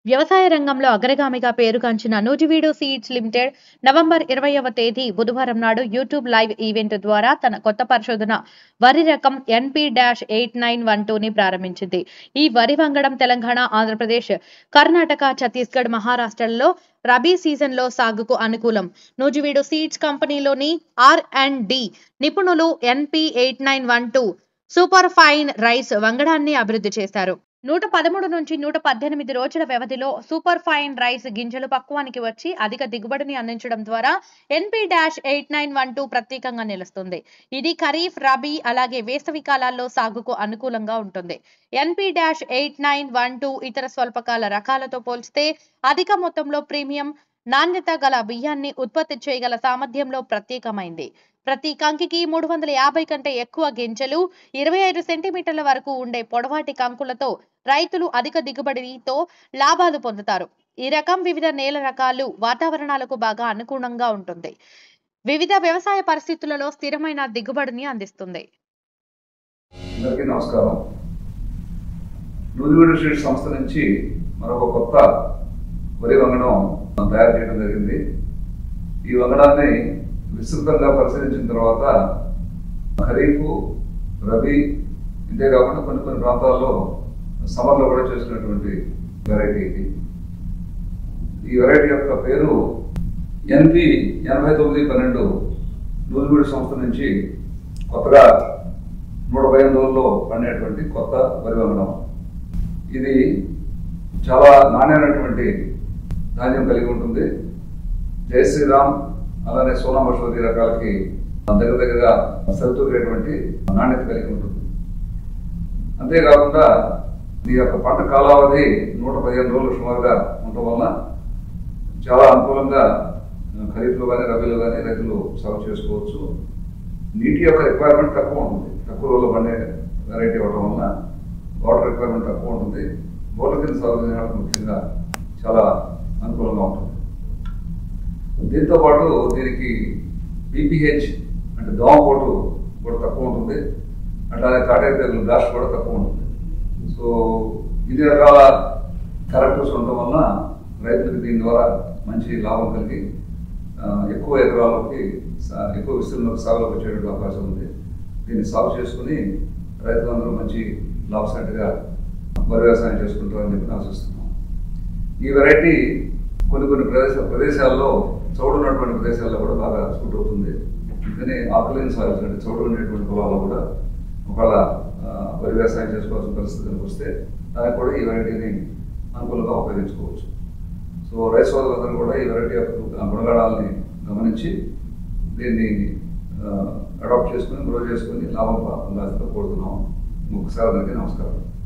వ్యవసాయ రంగంలో అగ్రగామిగా పేరుగాంచిన నూజివీడు సీడ్స్ లిమిటెడ్ నవంబర్ 20వ తేదీ బుధవారం నాడు యూట్యూబ్ లైవ్ ఈవెంట్ ద్వారా తన కొత్త పరిశోధన వరి రకం NP-8912ని ప్రారంభించింది. ఈ వరి వంగడం తెలంగాణ, ఆంధ్రప్రదేశ్, కర్ణాటక, ఛత్తీస్గఢ్, మహారాష్ట్రలలో రబీ సీజన్లో సాగుకు అనుకూలం. నూజివీడు సీడ్స్ కంపెనీలోని R&D నిపుణులు NP-8912 సూపర్ ఫైన్ రైస్ వంగడాన్ని అభివృద్ధి చేశారు. 113 నుంచి 118 రోజుల వ్యవధిలో సూపర్ ఫైన్ రైస్ గింజలు పక్వానికి వచ్చి అధిక దిగుబడిని అందించడం ద్వారా NP-8912 ప్రత్యేకంగా నిలుస్తుంది. ఇది ఖరీఫ్, రబీ అలాగే వేసవి కాలాల్లో సాగుకు అనుకూలంగా ఉంటుంది. NP-8912 ఇతర స్వల్పకాల రకాలతో పోల్చితే అధిక మొత్తంలో ప్రీమియం నాణ్యత గల బియ్యాన్ని ఉత్పత్తి చేయగల సామర్థ్యంలో ప్రత్యేకమైంది. ప్రతి కంకికి 350 కంటే ఎక్కువ గింజలు, 25 సెంటీమీటర్ల వరకు ఉండే పొడవాటి కంకులతో రైతులు అధిక దిగుబడితో లాభాలు పొందుతారు. ఈ రకం వివిధ నేల రకాలు, వాతావరణాలకు బాగా అనుగుణంగా ఉంటుంది. వివిధ వ్యవసాయ పరిస్థితులలో స్థిరమైన దిగుబడిని అందిస్తుంది. అందరికీ నమస్కారం. నూజివీడు సీడ్స్ సంస్థ నుంచి మరొక కొత్త వరి వంగడం తయారు చేయడం జరిగింది. ఈ వంగడాన్ని విస్తృతంగా పరిశీలించిన తర్వాత ఖరీఫ్, రబీ, ఇంతే కాకుండా కొన్ని ప్రాంతాల్లో సమ్మర్లో కూడా చేసినటువంటి వెరైటీ ఇది. ఈ వెరైటీ యొక్క పేరు NP-8912 నూజివీడు సంస్థ నుంచి కొత్తగా 115 రోజుల్లో పండేటువంటి కొత్త వరి వంగడం. ఇది చాలా నాణ్యమైనటువంటి ధాన్యం కలిగి ఉంటుంది. జై శ్రీరామ్ అలానే సోనా మసూరి రకాలకి దగ్గరగా సరితూగేటువంటి నాణ్యత కలిగి ఉంటుంది. అంతేకాకుండా ఈ యొక్క పంట కాలావధి 115 రోజులు సుమారుగా ఉండటం వలన చాలా అనుకూలంగా ఖరీఫ్లో కానీ రబీలో కానీ రైతులు సాగు చేసుకోవచ్చు. నీటి యొక్క రిక్వైర్మెంట్ తక్కువ ఉంటుంది. తక్కువ రోజుల్లో పండే వెరైటీ అవ్వడం వలన వాటర్ రిక్వైర్మెంట్ తక్కువ ఉంటుంది. బోర్ల కింద సాగు చేయడానికి ముఖ్యంగా చాలా అనుకూలంగా ఉంటుంది. దీంతో పాటు దీనికి BPH అంటే దోమపోటు కూడా తక్కువ ఉంటుంది. అట్లానే కాటేరు తెగులు బ్లాస్ట్ కూడా తక్కువ ఉంటుంది. సో ఇది రకాల క్యారెక్టర్స్ ఉండటం వలన రైతులకు దీని ద్వారా మంచి లాభం కలిగి ఎక్కువ ఎకరాలకి ఎక్కువ విస్తీర్ణంలోకి సాగులోకి వచ్చేటువంటి అవకాశం ఉంది. దీన్ని సాగు చేసుకుని రైతులందరూ మంచి లాభసాటిగా వరి వ్యవసాయం చేసుకుంటారని చెప్పి ఆశిస్తున్నాం. ఈ వెరైటీ కొన్ని ప్రదేశాల్లో చౌడు ఉన్నటువంటి ప్రదేశాల్లో కూడా బాగా సూట్ అవుతుంది. అందుకని ఆల్కలైన్ సాయిల్స్ అంటే చౌడు ఉండేటువంటి పొలాల్లో కూడా ఒకవేళ వరి వ్యవసాయం చేసుకోవాల్సిన పరిస్థితులకు వస్తే దానికి కూడా ఈ వెరైటీని అనుకూలంగా ఉపయోగించుకోవచ్చు. సో రైతు సోదరులందరూ కూడా ఈ వెరైటీ యొక్క గుణగణాలని గమనించి దీన్ని అడాప్ట్ చేసుకుని గ్రో చేసుకుని లాభం పొందాల్సిందిగా కోరుతున్నాము. ఒకసారి అందరికీ నమస్కారం.